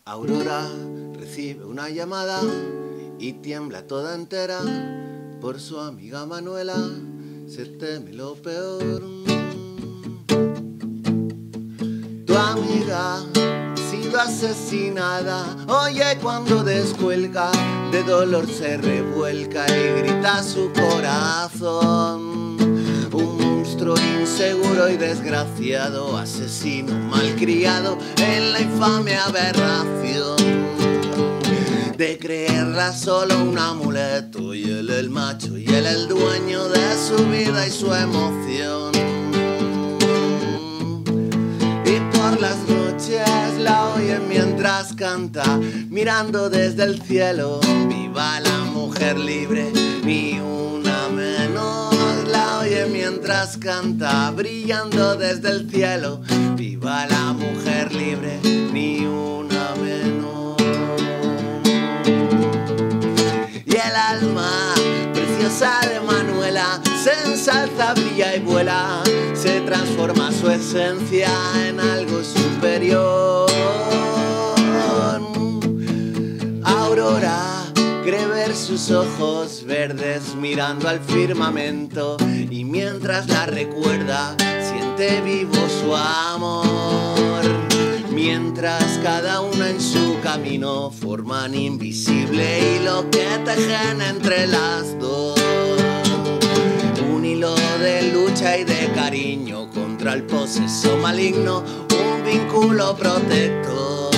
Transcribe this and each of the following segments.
Aurora recibe una llamada y tiembla toda entera por su amiga Manuela, se teme lo peor. Tu amiga ha sido asesinada, oye cuando descuelga, de dolor se revuelca y grita su corazón. Un monstruo inseguro y desgraciado, asesino malcriado en la infame aberración de creerla solo un amuleto, y él el macho y él el dueño de su vida y su emoción. Y por las noches la oyen mientras canta, mirando desde el cielo, viva la mujer libre, ni una menos. La oye mientras canta, brillando desde el cielo, viva la mujer libre, ni una menos. Y el alma preciosa de Manuela se ensalza, brilla y vuela, se transforma su esencia en algo superior. Aurora cree ver sus ojos verdes mirando al firmamento, y mientras la recuerda siente vivo su amor. Mientras cada una en su camino forman invisible hilo que tejen entre las dos, un hilo de lucha y de cariño contra el poseso maligno, un vínculo protector,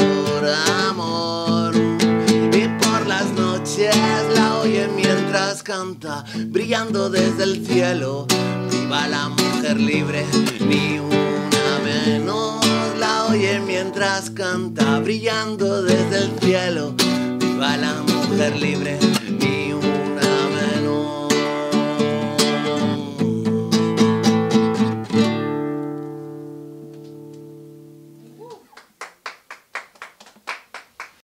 amor. Y por las noches la oyen mientras canta, brillando desde el cielo, viva la mujer libre, ni una menos. La oye mientras canta, brillando desde el cielo, viva la mujer libre.